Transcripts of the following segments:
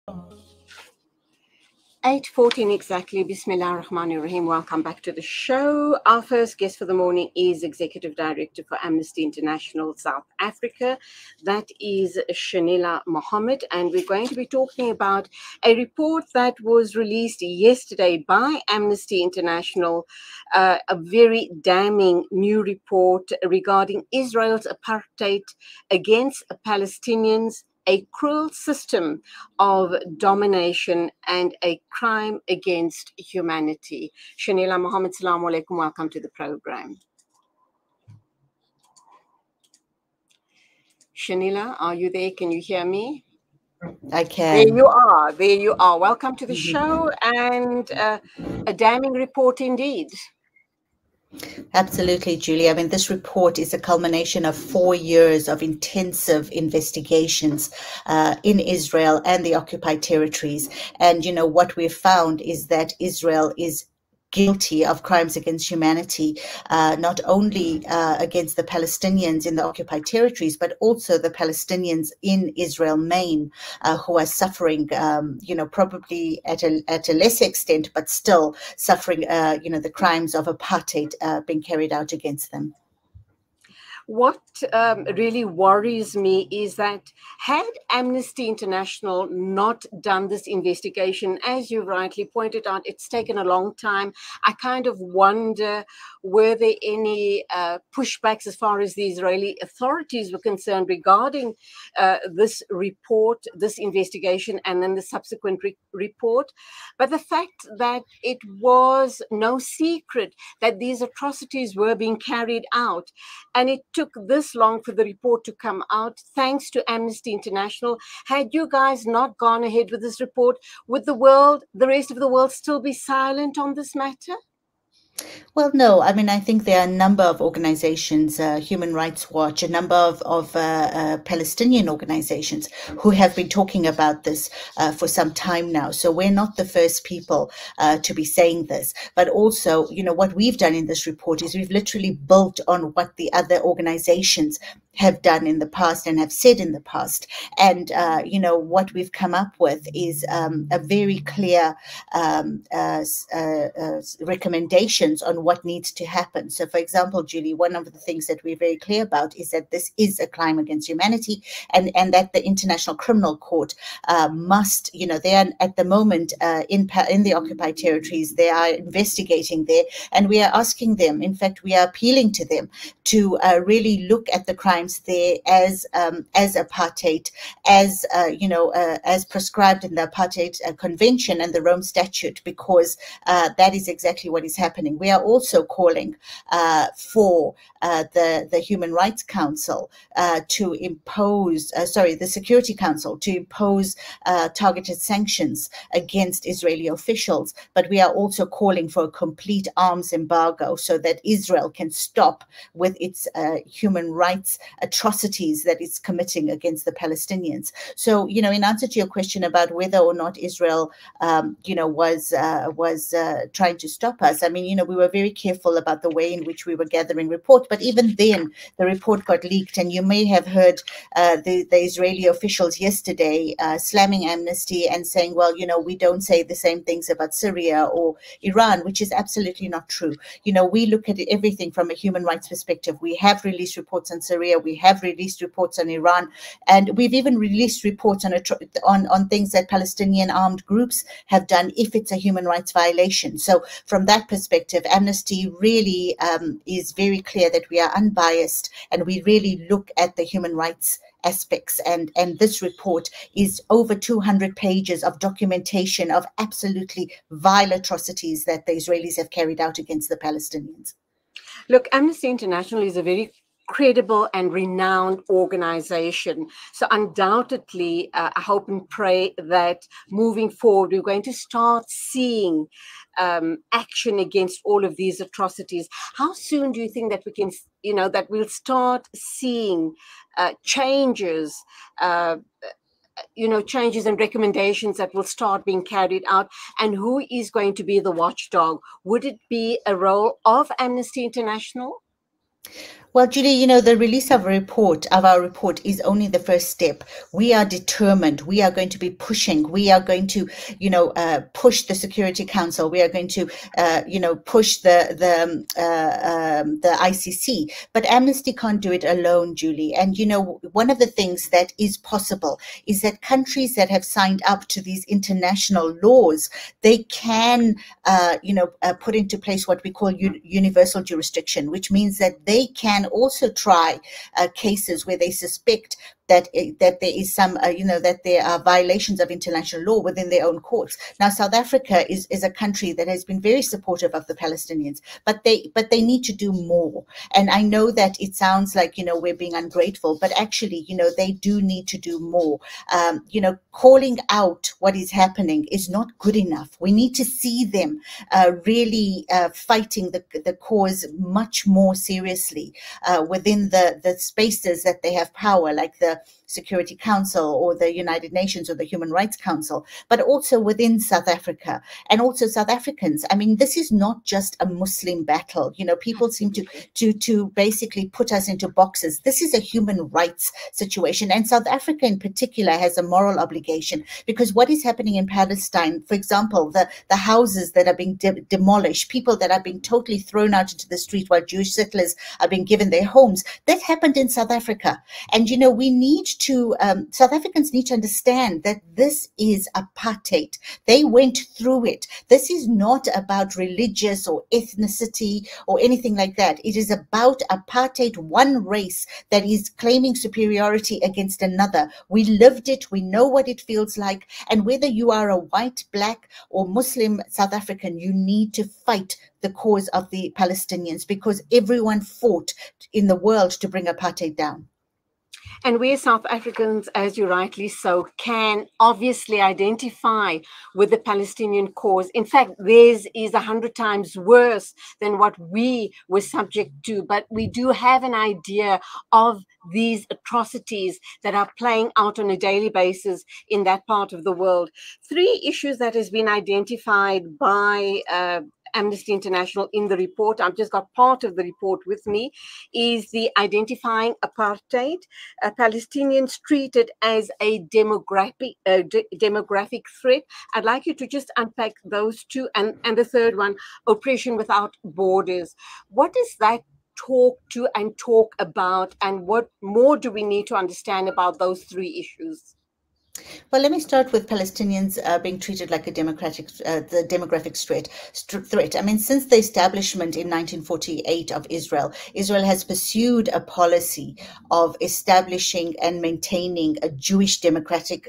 8:14 exactly. Bismillah ar-Rahman ar-Rahim. Welcome back to the show. Our first guest for the morning is Executive Director for Amnesty International South Africa. That is Shenilla Mohamed. And we're going to be talking about a report that was released yesterday by Amnesty International, a very damning new report regarding Israel's apartheid against Palestinians, a cruel system of domination and a crime against humanity. Shenilla Mohamed, Assalamu alaikum. Welcome to the program. Shenilla, are you there? Can you hear me? I can. There you are. There you are. Welcome to the show, and a damning report indeed. Absolutely, Julie. I mean, this report is a culmination of 4 years of intensive investigations in Israel and the occupied territories. And, you know, what we've found is that Israel is guilty of crimes against humanity, not only against the Palestinians in the occupied territories, but also the Palestinians in Israel, Maine, who are suffering, probably at a lesser extent, but still suffering, the crimes of apartheid being carried out against them. What really worries me is that had Amnesty International not done this investigation, as you rightly pointed out, it's taken a long time. I kind of wonder, were there any pushbacks as far as the Israeli authorities were concerned regarding this report, this investigation, and then the subsequent report? But the fact that it was no secret that these atrocities were being carried out, and it took this long for the report to come out, thanks to Amnesty International. Had you guys not gone ahead with this report, would the rest of the world still be silent on this matter? Well, no. I mean, I think there are a number of organizations, Human Rights Watch, a number of Palestinian organizations who have been talking about this for some time now. So we're not the first people to be saying this. But also, you know, what we've done in this report is we've literally built on what the other organizations have done in the past and have said in the past. And, what we've come up with is a very clear recommendations on what needs to happen. So, for example, Julie, one of the things that we're very clear about is that this is a crime against humanity, and that the International Criminal Court must, they are at the moment in the occupied territories, they are investigating there, and we are asking them, in fact, we are appealing to them to really look at the crimes there as apartheid, as prescribed in the Apartheid Convention and the Rome Statute, because that is exactly what is happening. We are also calling for the Human Rights Council to impose, the Security Council to impose targeted sanctions against Israeli officials. But we are also calling for a complete arms embargo so that Israel can stop with its human rights atrocities that it's committing against the Palestinians. So, in answer to your question about whether or not Israel, was trying to stop us, I mean, we were very careful about the way in which we were gathering reports. But even then, the report got leaked, and you may have heard the Israeli officials yesterday slamming Amnesty and saying, well, we don't say the same things about Syria or Iran, which is absolutely not true. We look at everything from a human rights perspective. We have released reports on Syria, we have released reports on Iran, and we've even released reports on things that Palestinian armed groups have done if it's a human rights violation. So from that perspective, Amnesty really is very clear that we are unbiased and we really look at the human rights aspects, and this report is over 200 pages of documentation of absolutely vile atrocities that the Israelis have carried out against the Palestinians. Look, Amnesty International is a very credible and renowned organization. So undoubtedly, I hope and pray that moving forward, we're going to start seeing action against all of these atrocities. How soon do you think that we can, that we'll start seeing changes, changes and recommendations that will start being carried out? And who is going to be the watchdog? Would it be a role of Amnesty International? Well, Julie, the release of our report is only the first step. We are determined. We are going to be pushing. We are going to, push the Security Council. We are going to, push the ICC. But Amnesty can't do it alone, Julie. And, one of the things that is possible is that countries that have signed up to these international laws, they can, put into place what we call universal jurisdiction, which means that they can also try cases where they suspect that there is some, that there are violations of international law within their own courts. Now, South Africa is a country that has been very supportive of the Palestinians, but they need to do more. And I know that it sounds like, we're being ungrateful, but actually, they do need to do more. Calling out what is happening is not good enough. We need to see them really fighting the cause much more seriously within the spaces that they have power, like the Security Council or the United Nations or the Human Rights Council, but also within South Africa and also South Africans. I mean, this is not just a Muslim battle. People seem to basically put us into boxes. This is a human rights situation, and South Africa in particular has a moral obligation, because what is happening in Palestine, for example, the houses that are being demolished, people that are being totally thrown out into the street while Jewish settlers are being given their homes, that happened in South Africa. And we need to, South Africans need to understand that this is apartheid. They went through it. This is not about religious or ethnicity or anything like that. It is about apartheid, one race that is claiming superiority against another. We lived it. We know what it feels like. And whether you are a white, black, or Muslim South African, you need to fight the cause of the Palestinians, because everyone fought in the world to bring apartheid down. And we South Africans, as you rightly so, can obviously identify with the Palestinian cause. In fact, theirs is 100 times worse than what we were subject to. But we do have an idea of these atrocities that are playing out on a daily basis in that part of the world. 3 issues that has been identified by Amnesty International in the report, I've just got part of the report with me, is the identifying apartheid, Palestinians treated as a demographic threat. I'd like you to just unpack those 2. And the third one, oppression without borders. What does that talk about, and what more do we need to understand about those 3 issues? Well, let me start with Palestinians being treated like the demographic threat. I mean, since the establishment in 1948 of Israel, Israel has pursued a policy of establishing and maintaining a Jewish demographic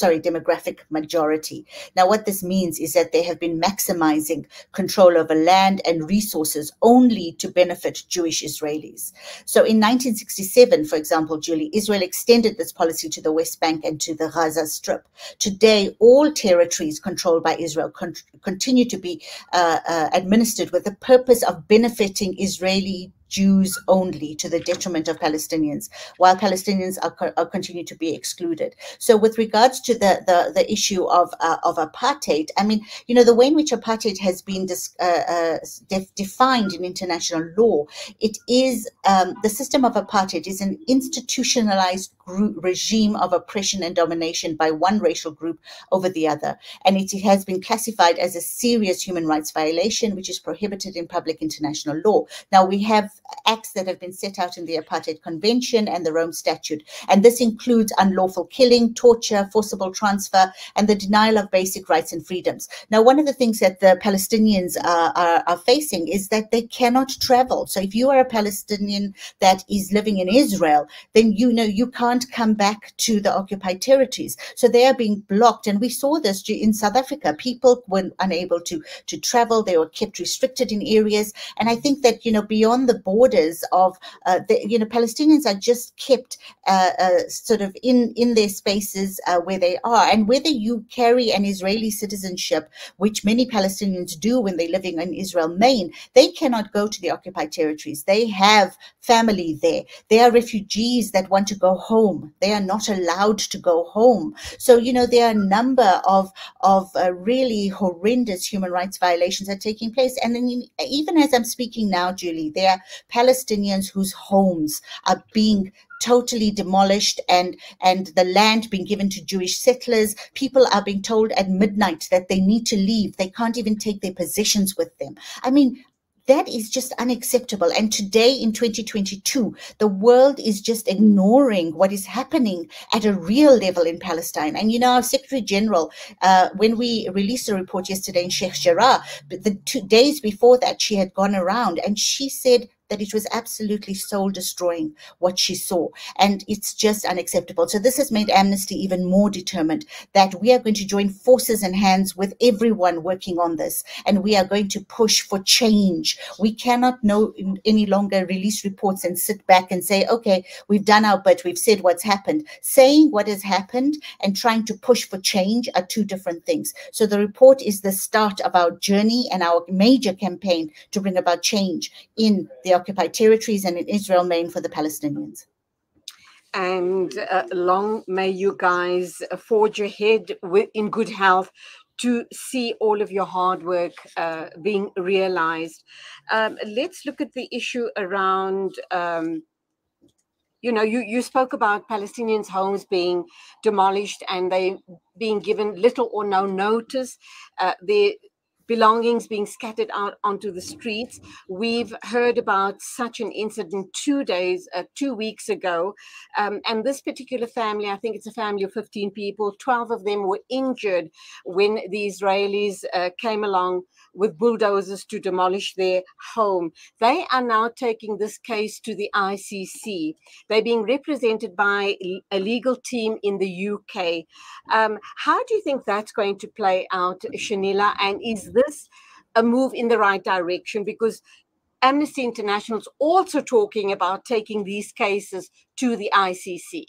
majority. Now, what this means is that they have been maximizing control over land and resources only to benefit Jewish Israelis. So in 1967, for example, Julie, Israel extended this policy to the West Bank and to the Gaza Strip. Today, all territories controlled by Israel continue to be administered with the purpose of benefiting Israeli Jews only, to the detriment of Palestinians, while Palestinians are continue to be excluded. So with regards to the issue of apartheid, I mean, the way in which apartheid has been defined in international law, it is the system of apartheid is an institutionalized regime of oppression and domination by one racial group over the other. And it has been classified as a serious human rights violation, which is prohibited in public international law. Now, we have acts that have been set out in the Apartheid Convention and the Rome Statute, and this includes unlawful killing, torture, forcible transfer, and the denial of basic rights and freedoms. Now, one of the things that the Palestinians are facing is that they cannot travel. So if you are a Palestinian that is living in Israel, then you can't come back to the occupied territories. So they are being blocked, and we saw this in South Africa. People were unable to travel. They were kept restricted in areas, and I think that beyond the borders of Palestinians are just kept sort of in their spaces where they are. And whether you carry an Israeli citizenship, which many Palestinians do when they're living in Israel Main, they cannot go to the occupied territories. They have family there. They are refugees that want to go home. They are not allowed to go home. So there are a number of really horrendous human rights violations that are taking place. And then even as I'm speaking now, Julie, there are Palestinians whose homes are being totally demolished and the land being given to Jewish settlers. People are being told at midnight that they need to leave. They can't even take their possessions with them. I mean, that is just unacceptable. And today in 2022, the world is just ignoring what is happening at a real level in Palestine. And, our Secretary General, when we released a report yesterday in Sheikh Jarrah, the 2 days before that, she had gone around and she said that it was absolutely soul destroying what she saw. And it's just unacceptable. So this has made Amnesty even more determined that we are going to join forces and hands with everyone working on this. And we are going to push for change. We cannot any longer release reports and sit back and say, okay, we've done our bit, we've said what's happened. Saying what has happened and trying to push for change are two different things. So the report is the start of our journey and our major campaign to bring about change in the occupied territories and in Israel, Maine, for the Palestinians. And long may you guys forge ahead in good health to see all of your hard work being realized. Let's look at the issue around, you spoke about Palestinians' homes being demolished and they being given little or no notice. Their belongings being scattered out onto the streets. We've heard about such an incident 2 weeks ago. And this particular family, I think it's a family of 15 people, 12 of them were injured when the Israelis came along with bulldozers to demolish their home. They are now taking this case to the ICC. They're being represented by a legal team in the UK. How do you think that's going to play out, Shenilla? And is this a move in the right direction? Because Amnesty International is also talking about taking these cases to the ICC.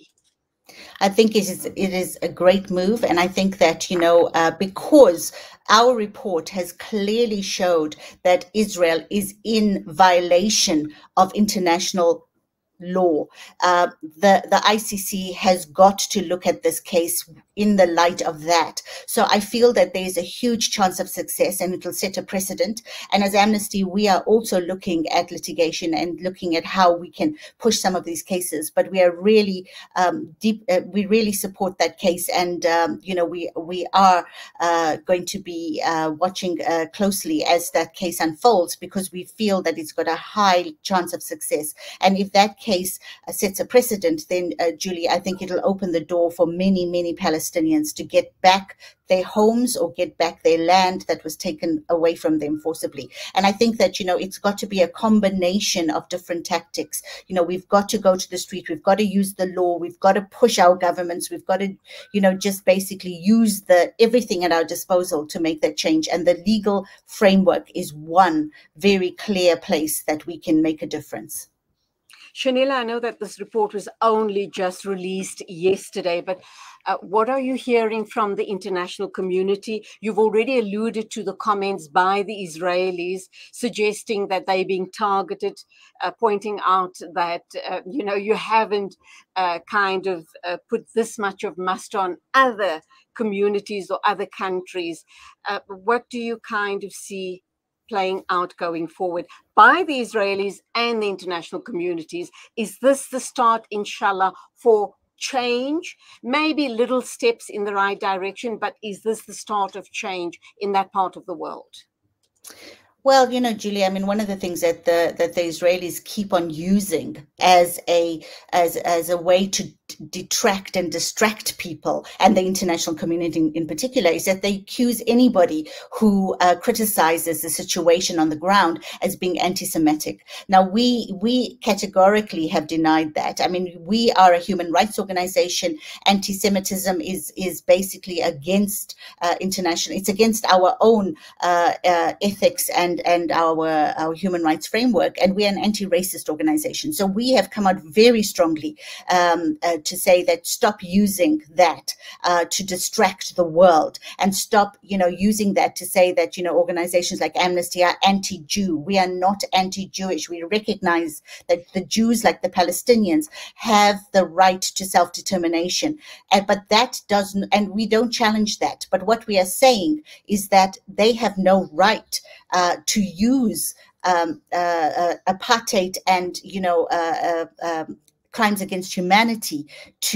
I think it is a great move. And I think that, because our report has clearly showed that Israel is in violation of international law, the ICC has got to look at this case in the light of that. So I feel that there is a huge chance of success and it will set a precedent. And as Amnesty, we are also looking at litigation and looking at how we can push some of these cases. But we are really we really support that case. And, we are going to be watching closely as that case unfolds, because we feel that it's got a high chance of success. And if that case sets a precedent, then, Julie, I think it'll open the door for many, many Palestinians to get back their homes or get back their land that was taken away from them forcibly. And I think that, it's got to be a combination of different tactics. We've got to go to the street. We've got to use the law. We've got to push our governments. We've got to, just basically use everything at our disposal to make that change. And the legal framework is one very clear place that we can make a difference. Shenilla, I know that this report was only just released yesterday, but what are you hearing from the international community? You've already alluded to the comments by the Israelis suggesting that they're being targeted, pointing out that, you haven't put this much of must on other communities or other countries. What do you kind of see playing out going forward by the Israelis and the international communities? Is this the start, inshallah, for change? Maybe little steps in the right direction, but is this the start of change in that part of the world? Well, Julie, I mean, one of the things that the Israelis keep on using as a way to detract and distract people, and the international community in particular, is that they accuse anybody who criticizes the situation on the ground as being anti-Semitic. Now, we categorically have denied that. I mean, we are a human rights organization. Anti-Semitism is basically against international. It's against our own ethics and our human rights framework, and we are an anti-racist organization. So we have come out very strongly to say that stop using that to distract the world, and stop, using that to say that, organizations like Amnesty are anti-Jew. We are not anti-Jewish. We recognize that the Jews, like the Palestinians, have the right to self-determination. But that doesn't, and we don't challenge that. But what we are saying is that they have no right to use apartheid and, crimes against humanity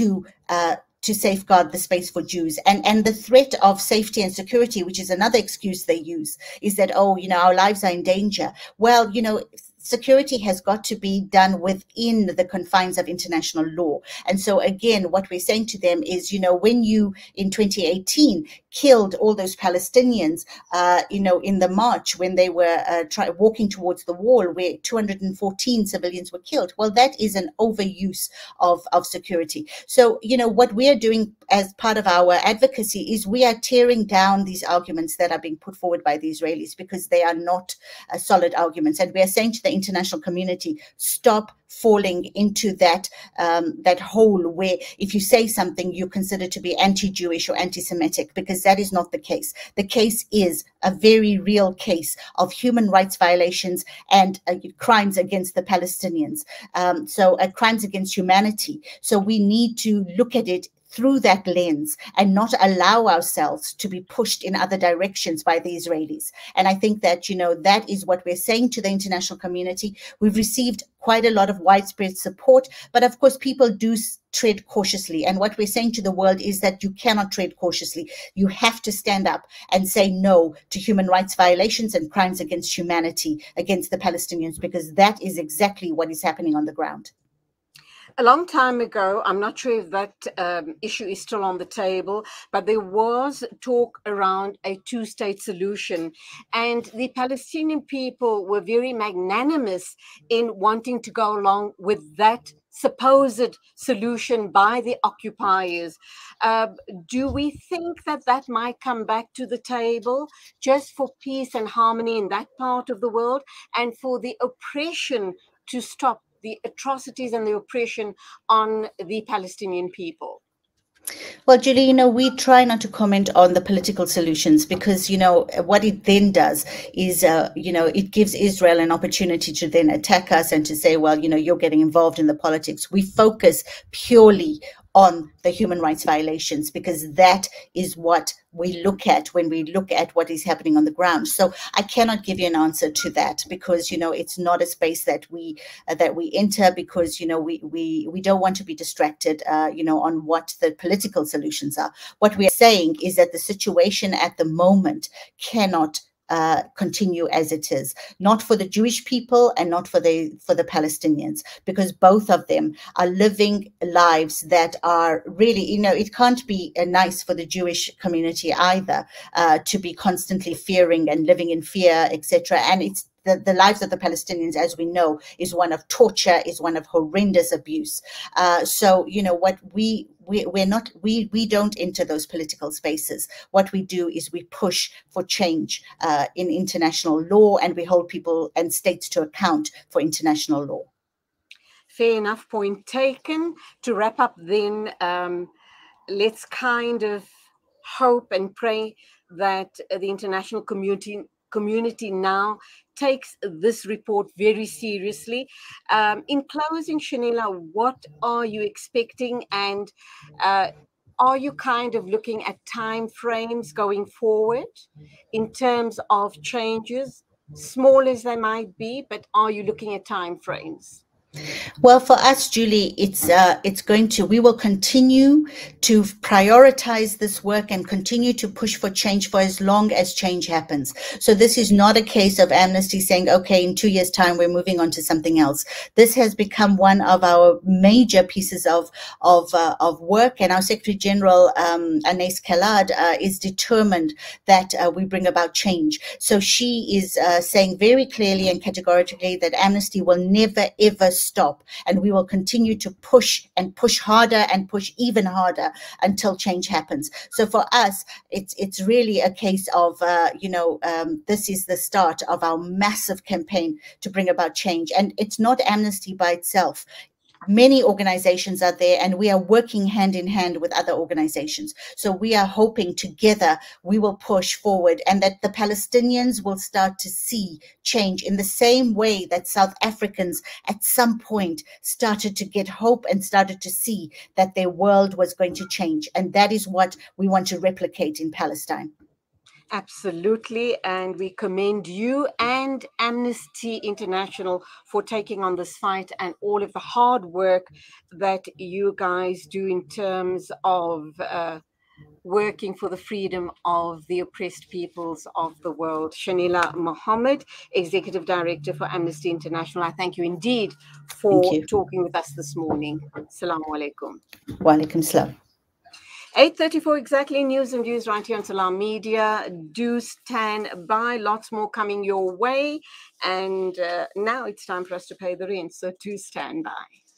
to safeguard the space for Jews. And the threat of safety and security, which is another excuse they use, is that, oh, our lives are in danger. Well, security has got to be done within the confines of international law. And so again, what we're saying to them is, when you in 2018 killed all those Palestinians, in the march when they were walking towards the wall where 214 civilians were killed, well, that is an overuse of security. So, what we are doing as part of our advocacy is we are tearing down these arguments that are being put forward by the Israelis, because they are not solid arguments. And we are saying to the international community, stop falling into that hole where if you say something you consider to be anti-Jewish or anti-Semitic, because that is not the case. The case is a very real case of human rights violations and crimes against the Palestinians. So crimes against humanity. So we need to look at it through that lens and not allow ourselves to be pushed in other directions by the Israelis. And I think that, that is what we're saying to the international community. We've received quite a lot of widespread support, but of course people do tread cautiously. And what we're saying to the world is that you cannot tread cautiously. You have to stand up and say no to human rights violations and crimes against humanity against the Palestinians, because that is exactly what is happening on the ground. A long time ago, I'm not sure if that issue is still on the table, but there was talk around a two-state solution. And the Palestinian people were very magnanimous in wanting to go along with that supposed solution by the occupiers. Do we think that that might come back to the table just for peace and harmony in that part of the world, and for the oppression to stop, the atrocities and the oppression on the Palestinian people? Well, Julie, we try not to comment on the political solutions, because, what it then does is, it gives Israel an opportunity to then attack us and to say, well, you're getting involved in the politics. We focus purely on the human rights violations, because that is what we look at when we look at what is happening on the ground. So I cannot give you an answer to that, because it's not a space that we enter, because we don't want to be distracted on what the political solutions are. What we are saying is that the situation at the moment cannot continue as it is, not for the Jewish people and not for the Palestinians, because both of them are living lives that are really, it can't be nice for the Jewish community either, to be constantly fearing and living in fear, etc. And it's the lives of the Palestinians, as we know, is one of torture, is one of horrendous abuse. So, what we don't enter those political spaces. What we do is we push for change in international law, and we hold people and states to account for international law. Fair enough, point taken. To wrap up then, let's kind of hope and pray that the international community now takes this report very seriously. In closing, Shenilla, what are you expecting, and are you kind of looking at time frames going forward in terms of changes, small as they might be, but are you looking at time frames? Well, for us, Julie, we will continue to prioritize this work and continue to push for change for as long as change happens. So this is not a case of Amnesty saying, okay, in 2 years' time, we're moving on to something else. This has become one of our major pieces of work, and our Secretary General, Anais Kalad, is determined that we bring about change. So she is saying very clearly and categorically that Amnesty will never, ever stop, and we will continue to push and push harder and push even harder until change happens. So for us, it's really a case of this is the start of our massive campaign to bring about change. And it's not Amnesty by itself. Many organizations are there, and we are working hand in hand with other organizations. So we are hoping together we will push forward, and that the Palestinians will start to see change in the same way that South Africans at some point started to get hope and started to see that their world was going to change. And that is what we want to replicate in Palestine. Absolutely. And we commend you and Amnesty International for taking on this fight and all of the hard work that you guys do in terms of working for the freedom of the oppressed peoples of the world. Shenilla Mohamed, Executive Director for Amnesty International, I thank you indeed Thank for you. talking with us this morning. Assalamu alaikum. Wa alaikum salam. 8:34 exactly, news and views right here on Salam Media. Do stand by, lots more coming your way. And now it's time for us to pay the rent, so do stand by.